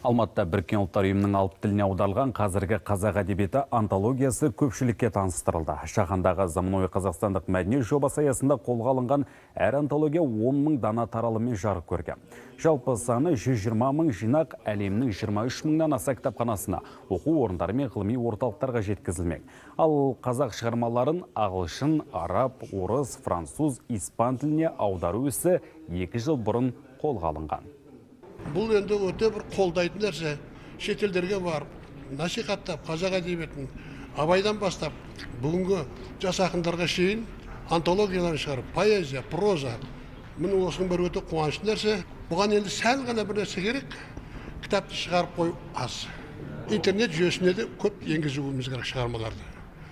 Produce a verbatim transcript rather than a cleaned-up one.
Алматыда Біріккен ұлттар ұйымының алып тіліне аударылған қазіргі қазақ әдебиеті антологиясы көпшілікке таныстырылды. Шахандағы заманауи қазақстандық мәдени жобасы аясында қолға алынған әр антология он мың дана таралыммен жарық көрген. Жалпы саны жүз жиырма мың жинақ әлемнің жиырма үш мыңнан аса кітапханасына, оқу орындары мен ғылыми орталықтарға жеткізілмек. Ал қазақ шығармаларын ағылшын, араб, орыс, француз, испан тіліне аудару ісі екі жыл бұрын қолға алынған. Бұл енді өте бір қолдайтын нәрсе. Шетелдерге барып, насихаттап, қазақ әдебиетін абайдан бастап, бүгінгі жас ақындарға шейін антологияларын шығарып, поэзия, проза. Міне осының бір өте қуанышты нәрсе. Бұған енді сәл ғана бір нәрсе керек, кітапты шығарып қою аз. Интернет жүйесіне де көп енгізуіміз керек шығармаларды.